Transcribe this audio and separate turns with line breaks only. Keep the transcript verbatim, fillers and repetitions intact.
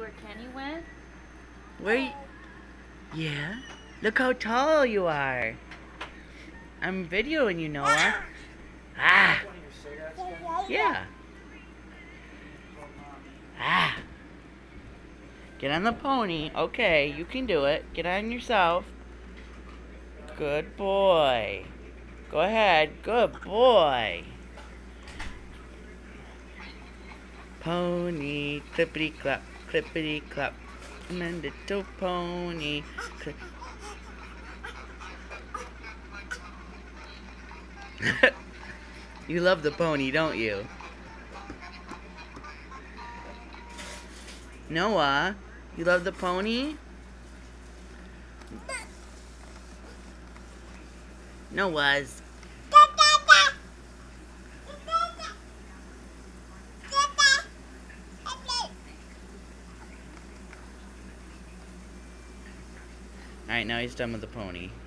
where Kenny went?
Where you... Yeah? Look how tall you are. I'm videoing you, Noah. Ah! Yeah. Ah! Get on the pony. Okay, you can do it. Get on yourself. Good boy. Go ahead. Good boy. Pony, clippity clap, clippity clap. My little pony. Clip. You love the pony, don't you? Noah, you love the pony? Noah's. Alright, now he's done with the pony.